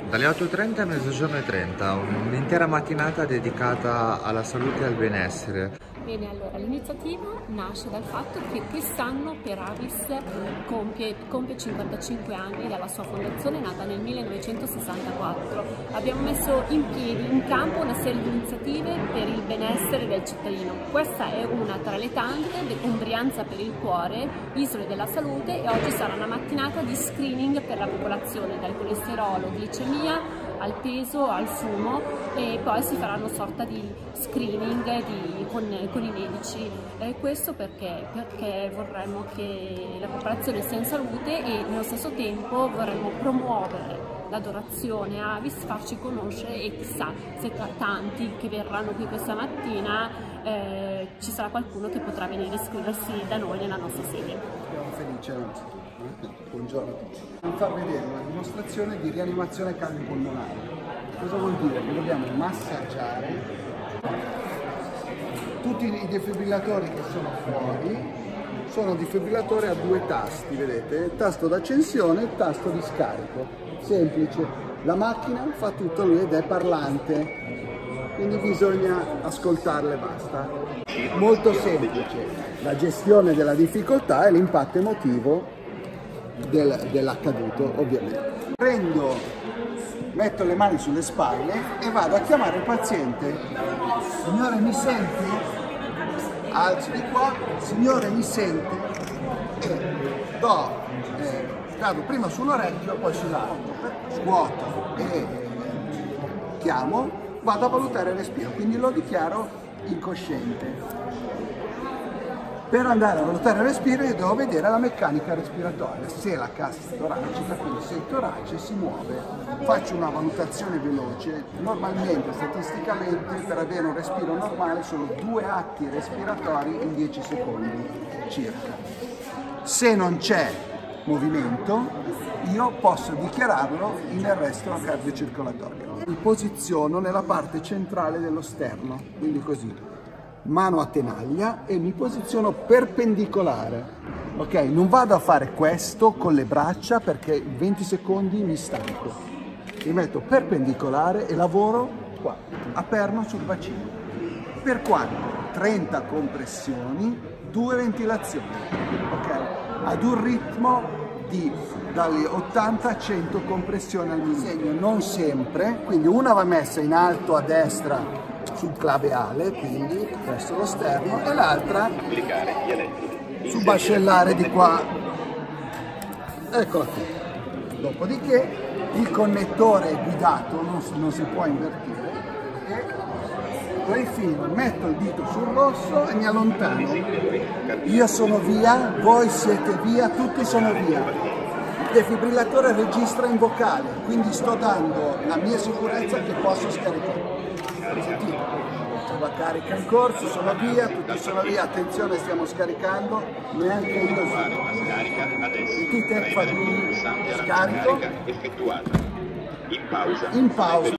Dalle 8:30 a mezzogiorno e 30, un'intera mattinata dedicata alla salute e al benessere. Bene, allora l'iniziativa nasce dal fatto che quest'anno Peravis compie 55 anni dalla sua fondazione, nata nel 1964. Abbiamo messo in piedi, in campo, una serie di iniziative per il benessere del cittadino. Questa è una tra le tante, Umbrianza per il cuore, Isole della salute, e oggi sarà una mattinata di screening per la popolazione, dal colesterolo, glicemia, al peso, al fumo, e poi si farà una sorta di screening con i medici. Questo perché vorremmo che la popolazione sia in salute e nello stesso tempo vorremmo promuovere l'adorazione a Avis, farci conoscere, e chissà se tra tanti che verranno qui questa mattina ci sarà qualcuno che potrà venire a iscriversi da noi nella nostra sede. Siamo felici, anzi. Buongiorno a tutti. Devo far vedere una dimostrazione di rianimazione cardiopolmonare. Cosa vuol dire? Che dobbiamo massaggiare tutti i defibrillatori che sono fuori. Sono defibrillatori a due tasti, vedete? Il tasto d'accensione e il tasto di scarico. Semplice. La macchina fa tutto lui ed è parlante, quindi bisogna ascoltarle e basta. Molto semplice. La gestione della difficoltà e l'impatto emotivo dell'accaduto, ovviamente. Metto le mani sulle spalle e vado a chiamare il paziente. Signore, mi sente? Alzo di qua, signore, mi sente? E cado prima sull'orecchio, poi sull'altro, scuoto e chiamo, vado a valutare il respiro, quindi lo dichiaro incosciente. Per andare a valutare il respiro io devo vedere la meccanica respiratoria, se la cassa toracica, quindi se il torace si muove. Faccio una valutazione veloce, normalmente, statisticamente, per avere un respiro normale sono 2 atti respiratori in 10 secondi circa. Se non c'è movimento, io posso dichiararlo in arresto cardiocircolatorio. Mi posiziono nella parte centrale dello sterno, quindi così. Mano a tenaglia e mi posiziono perpendicolare, ok? Non vado a fare questo con le braccia perché 20 secondi mi stanco. Mi metto perpendicolare e lavoro qua, a perno sul bacino. Per quanto? 30 compressioni, 2 ventilazioni, ok? Ad un ritmo di dalle 80 a 100 compressioni al minuto. Non sempre, quindi una va messa in alto a destra sul claveale, quindi verso lo sterno, e l'altra sul mascellare di qua. Eccola qui. Dopodiché il connettore è guidato, non si può invertire, e rifino, metto il dito sul rosso e mi allontano. Io sono via, voi siete via, tutti sono via. Il defibrillatore registra in vocale, quindi sto dando la mia sicurezza che posso scaricare. Sentite, c'è la carica in corso, sono via, tutti sono via, attenzione, stiamo scaricando, neanche io sentite, fa di scarico, in pausa.